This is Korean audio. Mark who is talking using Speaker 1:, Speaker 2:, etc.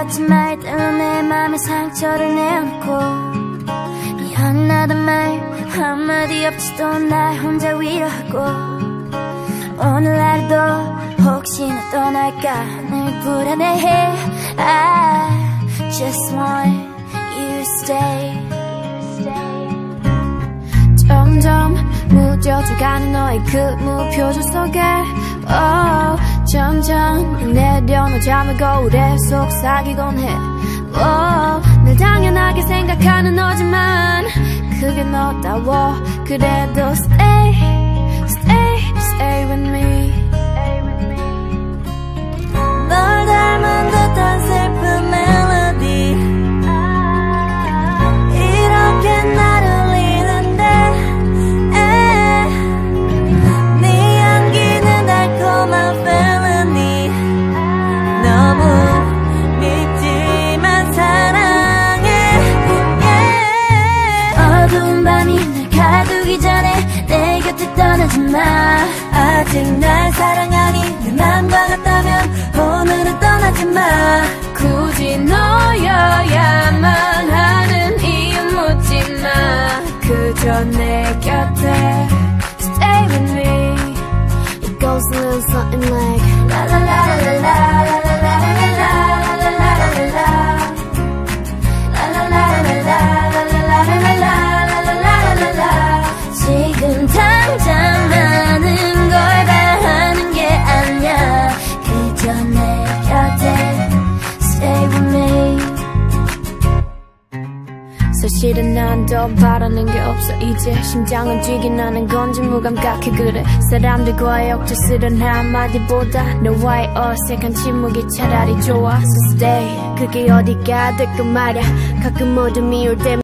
Speaker 1: 하지 말대로 내 맘에 상처를 내놓고 미안하단 말 한마디 없이도 날 혼자 위로하고 오늘 하루도 혹시나 떠날까 늘 불안해해 I just want you to stay 점점 무뎌져가는 너의 그 무표정 속에 점점 내려놓은 잠을 거울에 속삭이곤 해 늘 당연하게 생각하는 너지만 그게 너다워 그래도 stay, stay, stay with me 널 닮은 듯한 슬픈 멜로디 이렇게 나를 울리는데 네 향기는 달콤한 felony 너무 어두운 밤이 날 가두기 전에 내 곁을 떠나지 마 아직 날 사랑하니 내 맘과 같다면 오늘은 떠나지 마 굳이 너여야만 하는 이유 묻지 마 그저 내 곁에 Stay with me It goes a little something like La la la la la la la la la la la la la 지금 당장 많은 걸 바라는 게 아니야 그저 내 곁에 Stay with me 사실은 난 더 바라는 게 없어 이제 심장은 뛰긴 하는 건지 무감각해 그래 사람들과의 억지스런 한마디보다 너와의 어색한 침묵이 차라리 좋아 So stay 그게 어디가 될까 말야 가끔 어둠이 올 때